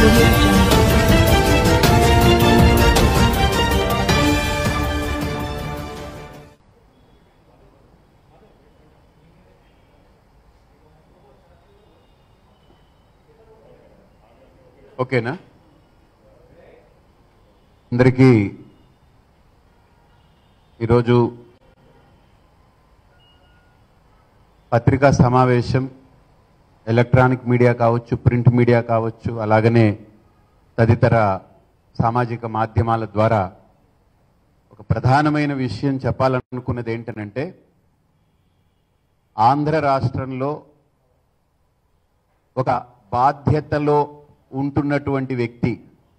Audio Jungle. ఓకేనా? అందరికీ ఈరోజు పత్రికా సమావేశం, ఎలక్ట్రానిక్ మీడియా కావచ్చు, ప్రింట్ మీడియా కావచ్చు, అలాగనే తదితర సామాజిక మాధ్యమాల ద్వారా ఒక ప్రధానమైన విషయం చెప్పాలనుకున్నది ఏంటనంటే, ఆంధ్ర రాష్ట్రంలో ఒక బాధ్యతలో ఉంటున్నటువంటి వ్యక్తి,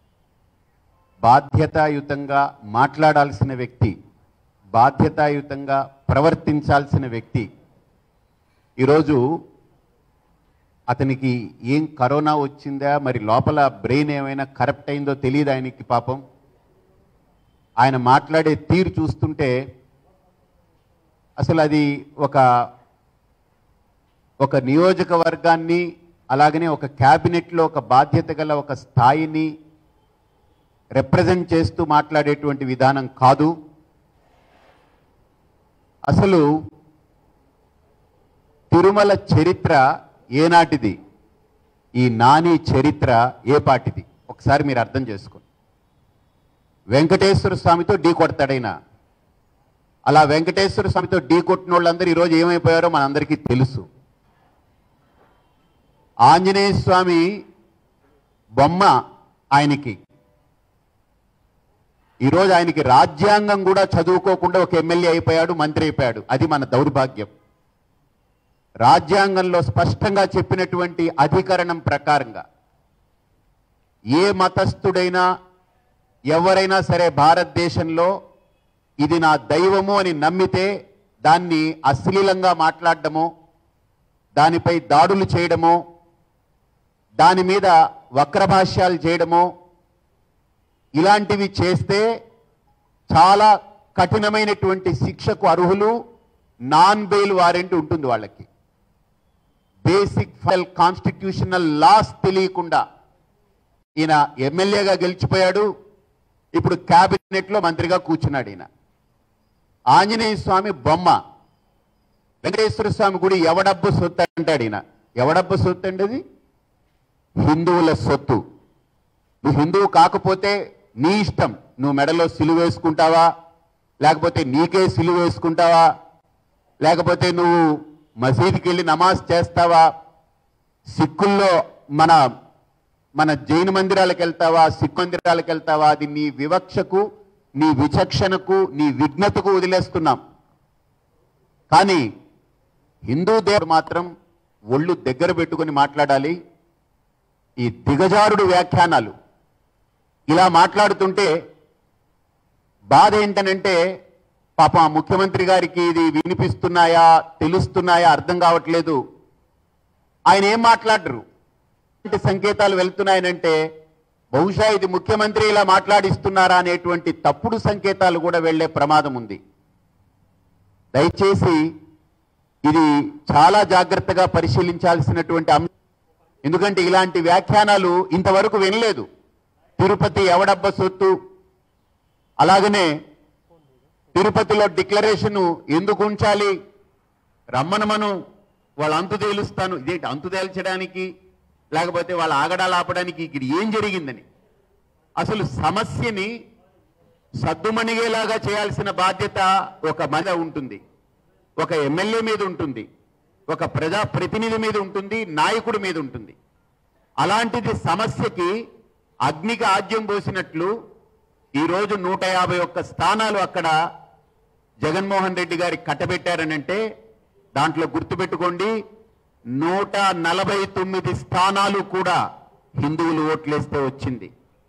బాధ్యతాయుతంగా మాట్లాడాల్సిన వ్యక్తి, బాధ్యతాయుతంగా ప్రవర్తించాల్సిన వ్యక్తి ఈరోజు అతనికి ఏం కరోనా వచ్చిందా, మరి లోపల బ్రెయిన్ ఏమైనా కరప్ట్ అయిందో తెలియదు ఆయనకి. పాపం ఆయన మాట్లాడే తీరు చూస్తుంటే అసలు అది ఒక నియోజకవర్గాన్ని, అలాగనే ఒక క్యాబినెట్లో ఒక బాధ్యత గల ఒక స్థాయిని రిప్రజెంట్ చేస్తూ మాట్లాడేటువంటి విధానం కాదు. అసలు తిరుమల చరిత్ర ఏనాటిది, ఈ నాని చరిత్ర ఏ పాటిది ఒకసారి మీరు అర్థం చేసుకోండి. వెంకటేశ్వర స్వామితో ఢీ కొడతాడైనా. అలా వెంకటేశ్వర స్వామితో ఢీ కొట్టిన వాళ్ళందరూ ఈరోజు ఏమైపోయారో మనందరికీ తెలుసు. ఆంజనేయ స్వామి బొమ్మ ఆయనకి, ఈరోజు ఆయనకి రాజ్యాంగం కూడా చదువుకోకుండా ఒక ఎమ్మెల్యే అయిపోయాడు, మంత్రి అయిపోయాడు. అది మన దౌర్భాగ్యం. రాజ్యాంగంలో స్పష్టంగా చెప్పినటువంటి అధికరణం ప్రకారంగా ఏ మతస్థుడైనా ఎవరైనా సరే భారతదేశంలో ఇది నా దైవము అని నమ్మితే దాన్ని అశ్లీలంగా మాట్లాడడమో, దానిపై దాడులు చేయడమో, దాని మీద వక్రభాష్యాలు చేయడమో, ఇలాంటివి చేస్తే చాలా కఠినమైనటువంటి శిక్షకు అర్హులు. నాన్ బెయిల్ వారెంట్ ఉంటుంది వాళ్ళకి. బేసిక్ కాన్స్టిట్యూషనల్ లాస్ తెలియకుండా ఈయన ఎమ్మెల్యేగా గెలిచిపోయాడు. ఇప్పుడు క్యాబినెట్లో మంత్రిగా కూర్చున్నాడు ఈయన. ఆంజనేయ స్వామి బొమ్మ, వెంకటేశ్వర స్వామి గుడి ఎవడబ్బు సొత్తు అంటాడు ఈయన. ఎవడబ్బు సొత్తు అండి? అది హిందువుల సొత్తు. నువ్వు హిందువు కాకపోతే నీ ఇష్టం. నువ్వు మెడలో సిలువ వేసుకుంటావా, లేకపోతే నీకే సిలువ వేసుకుంటావా, లేకపోతే నువ్వు మసీదుకి వెళ్ళి నమాజ్ చేస్తావా, సిక్కుల్లో మన జైన మందిరాలకు వెళ్తావా, సిక్ మందిరాలకు వెళ్తావా, అది నీ వివక్షకు, నీ విచక్షణకు, నీ విఘ్నతకు వదిలేస్తున్నాం. కానీ హిందూ దేవుడు మాత్రం ఒళ్ళు దగ్గర పెట్టుకొని మాట్లాడాలి. ఈ దిగజారుడు వ్యాఖ్యానాలు ఇలా మాట్లాడుతుంటే బాధ ఏంటనంటే, పాపం ఆ ముఖ్యమంత్రి గారికి ఇది వినిపిస్తున్నాయా, తెలుస్తున్నాయా అర్థం కావట్లేదు. ఆయన ఏం మాట్లాడరు. సంకేతాలు వెళ్తున్నాయనంటే బహుశా ఇది ముఖ్యమంత్రి ఇలా మాట్లాడిస్తున్నారా అనేటువంటి తప్పుడు సంకేతాలు కూడా వెళ్లే ప్రమాదం ఉంది. దయచేసి ఇది చాలా జాగ్రత్తగా పరిశీలించాల్సినటువంటి అంశం. ఎందుకంటే ఇలాంటి వ్యాఖ్యానాలు ఇంతవరకు వినలేదు. తిరుపతి ఎవడబ్బ సొత్తు, అలాగనే తిరుపతిలో డిక్లరేషన్ ఎందుకు ఉంచాలి, రమ్మనమను, వాళ్ళ అంతు తేలుస్తాను. ఇదేంటి అంతు తేల్చడానికి, లేకపోతే వాళ్ళ ఆగడాలు ఆపడానికి ఇక్కడ ఏం జరిగిందని అసలు సమస్యని సద్దుమణిగేలాగా చేయాల్సిన బాధ్యత ఒక మీద ఉంటుంది, ఒక ఎమ్మెల్యే మీద ఉంటుంది, ఒక ప్రజా ప్రతినిధి మీద ఉంటుంది, నాయకుడి మీద ఉంటుంది. అలాంటిది సమస్యకి అగ్నికి ఆజ్యం పోసినట్లు ఈరోజు 151 స్థానాలు అక్కడ జగన్మోహన్ రెడ్డి గారి కట్టబెట్టారనంటే దాంట్లో గుర్తుపెట్టుకోండి, 149 స్థానాలు కూడా హిందువులు ఓట్లేస్తే వచ్చింది.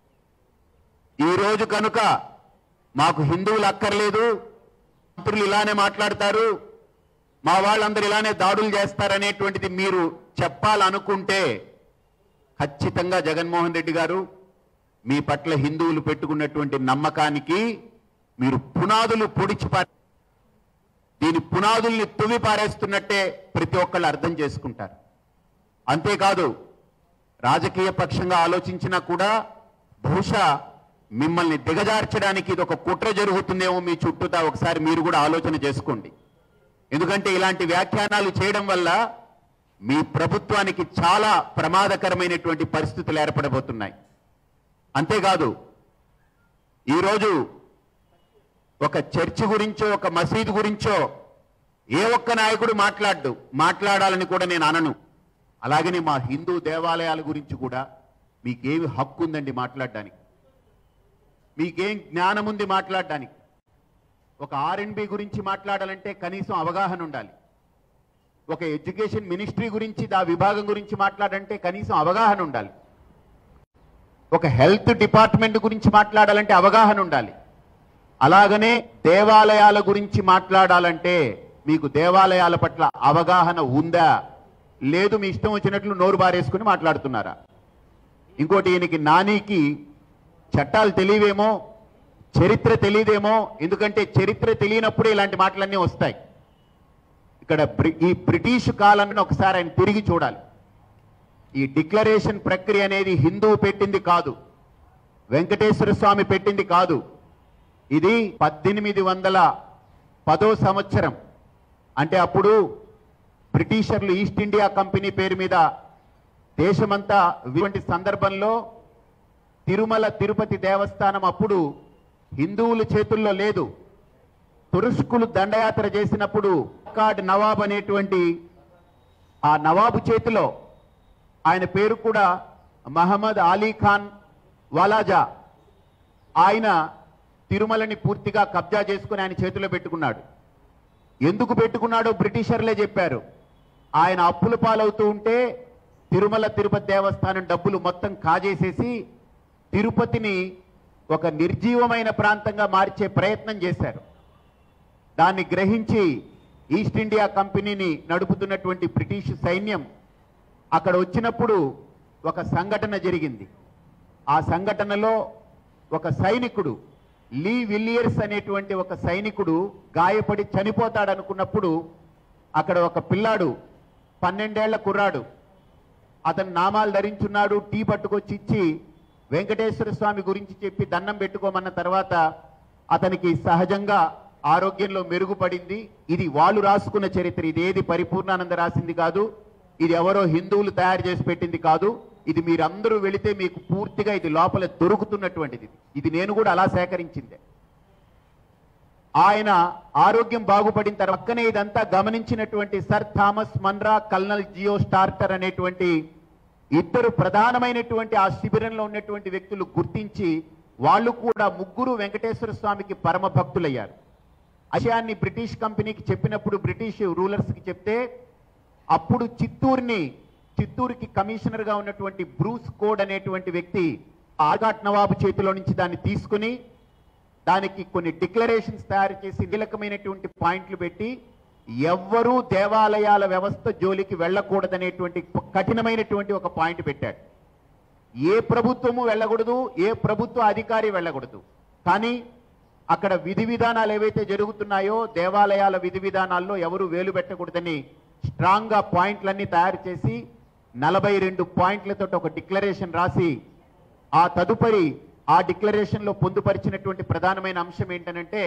ఈరోజు కనుక మాకు హిందువులు అక్కర్లేదు, మంత్రులు ఇలానే మాట్లాడతారు, మా వాళ్ళందరూ ఇలానే దాడులు చేస్తారనేటువంటిది మీరు చెప్పాలనుకుంటే ఖచ్చితంగా జగన్మోహన్ రెడ్డి గారు మీ పట్ల హిందువులు పెట్టుకున్నటువంటి నమ్మకానికి మీరు పునాదులు పొడిచిపారు. దీని పునాదుల్ని తువి పారేస్తున్నట్టే ప్రతి ఒక్కళ్ళు అర్థం చేసుకుంటారు. అంతేకాదు రాజకీయ పక్షంగా ఆలోచించినా కూడా బహుశా మిమ్మల్ని దిగజార్చడానికి ఇది ఒక కుట్ర జరుగుతుందేమో మీ చుట్టూతా ఒకసారి మీరు కూడా ఆలోచన చేసుకోండి. ఎందుకంటే ఇలాంటి వ్యాఖ్యానాలు చేయడం వల్ల మీ ప్రభుత్వానికి చాలా ప్రమాదకరమైనటువంటి పరిస్థితులు ఏర్పడబోతున్నాయి. అంతేకాదు ఈరోజు ఒక చర్చి గురించో ఒక మసీదు గురించో ఏ ఒక్క నాయకుడు మాట్లాడాలని కూడా నేను అనను. అలాగని మా హిందూ దేవాలయాల గురించి కూడా మీకేమి హక్కు ఉందండి మాట్లాడడానికి? మీకేం జ్ఞానం ఉంది మాట్లాడడానికి? ఒక R&B గురించి మాట్లాడాలంటే కనీసం అవగాహన ఉండాలి. ఒక ఎడ్యుకేషన్ మినిస్ట్రీ గురించి ఆ విభాగం గురించి మాట్లాడాలంటే కనీసం అవగాహన ఉండాలి. ఒక హెల్త్ డిపార్ట్మెంట్ గురించి మాట్లాడాలంటే అవగాహన ఉండాలి. అలాగనే దేవాలయాల గురించి మాట్లాడాలంటే మీకు దేవాలయాల పట్ల అవగాహన ఉందా? లేదు మీ ఇష్టం వచ్చినట్లు నోరు బారేసుకుని మాట్లాడుతున్నారా? ఇంకోటి, ఈయనకి నానికి చట్టాలు తెలియవేమో, చరిత్ర తెలియదేమో. ఎందుకంటే చరిత్ర తెలియనప్పుడే ఇలాంటి మాటలన్నీ వస్తాయి. ఇక్కడ ఈ బ్రిటిష్ కాలాన్ని ఒకసారి ఆయన తిరిగి చూడాలి. ఈ డిక్లరేషన్ ప్రక్రియ అనేది హిందువు పెట్టింది కాదు, వెంకటేశ్వర స్వామి పెట్టింది కాదు. ఇది 1810 సంవత్సరం. అంటే అప్పుడు బ్రిటిషర్లు ఈస్ట్ ఇండియా కంపెనీ పేరు మీద దేశమంతా ఇటువంటి సందర్భంలో తిరుమల తిరుపతి దేవస్థానం అప్పుడు హిందువుల చేతుల్లో లేదు. తురుష్కులు దండయాత్ర చేసినప్పుడు కాడ్ నవాబ్ అనేటువంటి ఆ నవాబు చేతిలో, ఆయన పేరు కూడా మహమ్మద్ అలీ ఖాన్ వాలాజా, ఆయన తిరుమలని పూర్తిగా కబ్జా చేసుకుని ఆయన చేతిలో పెట్టుకున్నాడు. ఎందుకు పెట్టుకున్నాడో బ్రిటిషర్లే చెప్పారు. ఆయన అప్పుల పాలవుతూ ఉంటే తిరుమల తిరుపతి దేవస్థానం డబ్బులు మొత్తం కాజేసేసి తిరుపతిని ఒక నిర్జీవమైన ప్రాంతంగా మార్చే ప్రయత్నం చేశారు. దాన్ని గ్రహించి ఈస్ట్ ఇండియా కంపెనీని నడుపుతున్నటువంటి బ్రిటిష్ సైన్యం అక్కడ వచ్చినప్పుడు ఒక సంఘటన జరిగింది. ఆ సంఘటనలో ఒక సైనికుడు, లీ విలియర్స్ అనేటువంటి ఒక సైనికుడు గాయపడి చనిపోతాడనుకున్నప్పుడు అక్కడ ఒక పిల్లాడు, 12 ఏళ్ల కుర్రాడు, అతను నామాలు ధరించున్నాడు, టీ పట్టుకొచ్చి ఇచ్చి వెంకటేశ్వర స్వామి గురించి చెప్పి దండం పెట్టుకోమన్న తర్వాత అతనికి సహజంగా ఆరోగ్యంలో మెరుగుపడింది. ఇది వాళ్ళు రాసుకున్న చరిత్ర. ఇదేది పరిపూర్ణానంద రాసింది కాదు, ఇది ఎవరో హిందువులు తయారు చేసి పెట్టింది కాదు. ఇది మీరందరూ వెళితే మీకు పూర్తిగా ఇది లోపల దొరుకుతున్నటువంటిది. ఇది నేను కూడా అలా సేకరించిందే. ఆయన ఆరోగ్యం బాగుపడిన తర్వాత పక్కనే ఇదంతా గమనించినటువంటి సర్ థామస్ మన్రా, కల్నల్ జియో స్టార్టర్ అనేటువంటి ఇద్దరు ప్రధానమైనటువంటి ఆ శిబిరంలో ఉన్నటువంటి వ్యక్తులు గుర్తించి వాళ్ళు కూడా ముగ్గురు వెంకటేశ్వర స్వామికి పరమ భక్తులయ్యారు. విషయాన్ని బ్రిటిష్ కంపెనీకి చెప్పినప్పుడు, బ్రిటిష్ రూలర్స్కి చెప్తే అప్పుడు చిత్తూరుకి కమిషనర్గా ఉన్నటువంటి బ్రూస్ కోడ్ అనేటువంటి వ్యక్తి ఆర్గాట్ నవాబు చేతిలో నుంచి దాన్ని తీసుకుని దానికి కొన్ని డిక్లరేషన్స్ తయారు చేసి కీలకమైనటువంటి పాయింట్లు పెట్టి ఎవ్వరూ దేవాలయాల వ్యవస్థ జోలికి వెళ్ళకూడదనేటువంటి కఠినమైనటువంటి ఒక పాయింట్ పెట్టాడు. ఏ ప్రభుత్వము వెళ్ళకూడదు, ఏ ప్రభుత్వ అధికారి వెళ్ళకూడదు. కానీ అక్కడ విధి విధానాలు ఏవైతే జరుగుతున్నాయో దేవాలయాల విధి విధానాల్లో ఎవరు వేలు పెట్టకూడదని స్ట్రాంగ్ గా పాయింట్లన్నీ తయారు చేసి 42 పాయింట్లతో ఒక డిక్లరేషన్ రాసి ఆ తదుపరి ఆ డిక్లరేషన్ లో పొందుపరిచినటువంటి ప్రధానమైన అంశం ఏంటంటే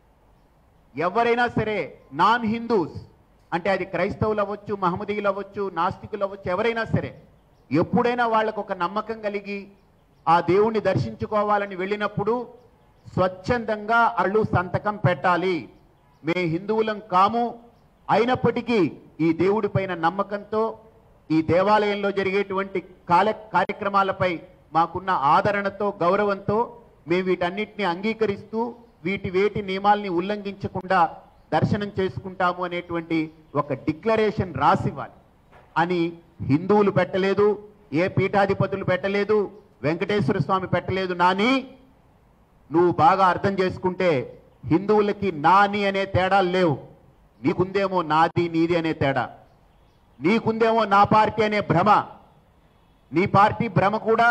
ఎవరైనా సరే నాన్ హిందూస్, అంటే అది క్రైస్తవులు అవ్వచ్చు, మహమ్మదీయులు అవ్వచ్చు, నాస్తికులు అవ్వచ్చు, ఎవరైనా సరే ఎప్పుడైనా వాళ్ళకు ఒక నమ్మకం కలిగి ఆ దేవుణ్ణి దర్శించుకోవాలని వెళ్ళినప్పుడు స్వచ్ఛందంగా అళ్ళు సంతకం పెట్టాలి. మే హిందువులం కాము, అయినప్పటికీ ఈ దేవుడి పైన నమ్మకంతో ఈ దేవాలయంలో జరిగేటువంటి కార్యక్రమాలపై మాకున్న ఆదరణతో, గౌరవంతో మేము వీటన్నిటిని అంగీకరిస్తూ వేటి నియమాల్ని ఉల్లంఘించకుండా దర్శనం చేసుకుంటాము అనేటువంటి ఒక డిక్లరేషన్ రాసివ్వాలి అని హిందువులు పెట్టలేదు, ఏ పీఠాధిపతులు పెట్టలేదు, వెంకటేశ్వర స్వామి పెట్టలేదు. నాని, నువ్వు బాగా అర్థం చేసుకుంటే హిందువులకి నాని అనే తేడాలు లేవు. నీకుందేమో నాది నీది అనే తేడా, నీకుందేమో నా పార్టీ అనే భ్రమ. నీ పార్టీ భ్రమ కూడా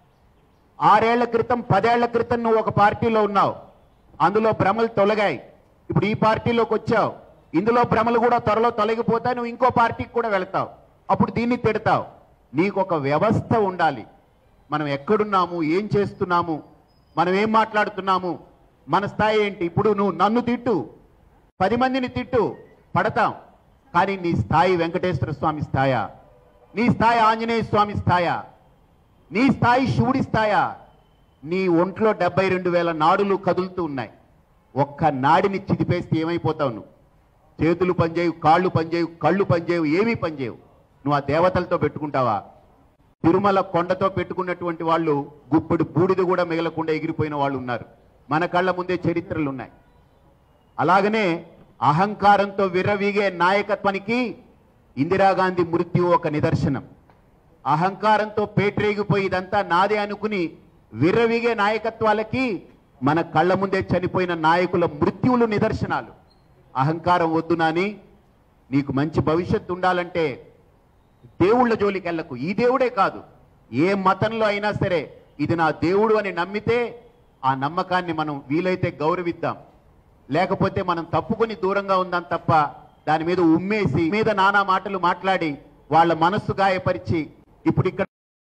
6 ఏళ్ల క్రితం 10 ఏళ్ల క్రితం నువ్వు ఒక పార్టీలో ఉన్నావు, అందులో భ్రమలు తొలగాయి. ఇప్పుడు ఈ పార్టీలోకి వచ్చావు, ఇందులో భ్రమలు కూడా త్వరలో తొలగిపోతాయి. నువ్వు ఇంకో పార్టీకి కూడా వెళ్తావు, అప్పుడు దీన్ని తిడతావు. నీకు ఒక వ్యవస్థ ఉండాలి. మనం ఎక్కడున్నాము, ఏం చేస్తున్నాము, మనం ఏం మాట్లాడుతున్నాము, మన స్థాయి ఏంటి. ఇప్పుడు నువ్వు నన్ను తిట్టు, 10 మందిని తిట్టు, పడతాం. కానీ నీ స్థాయి వెంకటేశ్వర స్వామి స్థాయా, నీ స్థాయి ఆంజనేయ స్వామి స్థాయా, నీ స్థాయి శివుడి స్థాయా? నీ ఒంట్లో 72,000 నాడులు కదులుతూ ఉన్నాయి. ఒక్క నాడిని చిదిపేస్తే ఏమైపోతావు నువ్వు? చేతులు పనిచేయవు, కాళ్ళు పనిచేయవు, కళ్ళు పనిచేయవు, ఏమీ పనిచేయవు. నువ్వు ఆ దేవతలతో పెట్టుకుంటావా? తిరుమల కొండతో పెట్టుకున్నటువంటి వాళ్ళు గుప్పుడు బూడిద కూడా మిగలకుండా ఎగిరిపోయిన వాళ్ళు ఉన్నారు. మన కళ్ళ ముందే చరిత్రలు ఉన్నాయి. అలాగనే అహంకారంతో విర్రవీగే నాయకత్వానికి ఇందిరాగాంధీ మృత్యు ఒక నిదర్శనం. అహంకారంతో పేట్రేగిపోయి ఇదంతా నాదే అనుకుని విర్రవీగే నాయకత్వాలకి మన కళ్ళ ముందే చనిపోయిన నాయకుల మృత్యువులు నిదర్శనాలు. అహంకారం వద్దు నాని, నీకు మంచి భవిష్యత్తు ఉండాలంటే దేవుళ్ళ జోలికి వెళ్ళకు. ఈ దేవుడే కాదు, ఏ మతంలో అయినా సరే ఇది నా దేవుడు అని నమ్మితే ఆ నమ్మకాన్ని మనం వీలైతే గౌరవిద్దాం. లేకపోతే మనం తప్పుకొని దూరంగా ఉందాం తప్ప దాని మీద ఉమ్మేసి మీద నానా మాటలు మాట్లాడి వాళ్ళ మనస్సు గాయపరిచి, ఇప్పుడు ఇక్కడ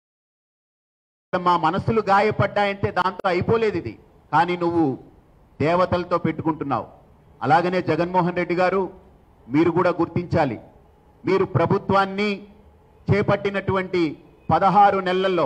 మా మనస్సులు గాయపడ్డాయంటే దాంతో అయిపోలేదు ఇది. కానీ నువ్వు దేవతలతో పెట్టుకుంటున్నావు. అలాగనే జగన్మోహన్ రెడ్డి గారు, మీరు కూడా గుర్తించాలి, మీరు ప్రభుత్వాన్ని చేపట్టినటువంటి 16 నెలల్లో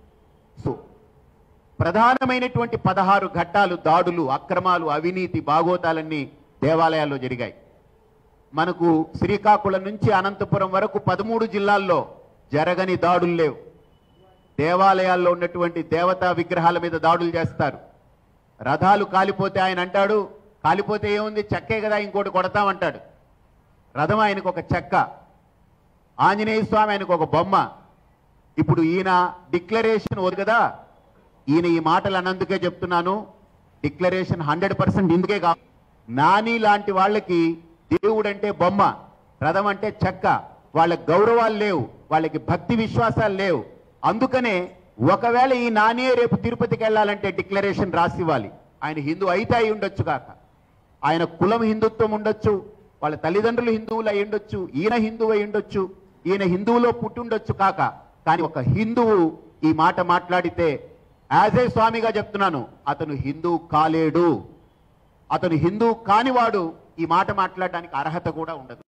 ప్రధానమైనటువంటి 16 ఘట్టాలు, దాడులు, అక్రమాలు, అవినీతి, బాగోతాలన్నీ దేవాలయాల్లో జరిగాయి. మనకు శ్రీకాకుళం నుంచి అనంతపురం వరకు 13 జిల్లాల్లో జరగని దాడులు లేవు. దేవాలయాల్లో ఉన్నటువంటి దేవతా విగ్రహాల మీద దాడులు చేస్తారు. రథాలు కాలిపోతే ఆయన అంటాడు, కాలిపోతే ఏముంది, చెక్కే కదా, ఇంకోటి కొడతామంటాడు. రథం ఆయనకు ఒక చెక్క, ఆంజనేయ స్వామి ఆయనకు ఒక బొమ్మ. ఇప్పుడు ఈయన డిక్లరేషన్ వద్దు కదా, ఈయన ఈ మాటలు అన్నందుకే చెప్తున్నాను. డిక్లరేషన్ 100% ఇందుకే కాదు. నాని లాంటి వాళ్ళకి దేవుడు అంటే బొమ్మ, రథం అంటే చెక్క, వాళ్ళకి గౌరవాలు లేవు, వాళ్ళకి భక్తి విశ్వాసాలు లేవు. అందుకనే ఒకవేళ ఈ నాని రేపు తిరుపతికి వెళ్ళాలంటే డిక్లరేషన్ రాసివ్వాలి. ఆయన హిందూ అయితే అయి ఉండొచ్చు కాక, ఆయన కులం హిందుత్వం ఉండొచ్చు, వాళ్ళ తల్లిదండ్రులు హిందువులు అయి ఉండొచ్చు, ఈయన హిందువు అయి ఉండొచ్చు, ఈయన హిందువులో పుట్టి ఉండొచ్చు కాక, కానీ ఒక హిందువు ఈ మాట మాట్లాడితే యాజ్ ఏ స్వామిగా చెప్తున్నాను, అతను హిందువు కాలేడు. అతను హిందువు కానివాడు ఈ మాట మాట్లాడడానికి అర్హత కూడా ఉండదు.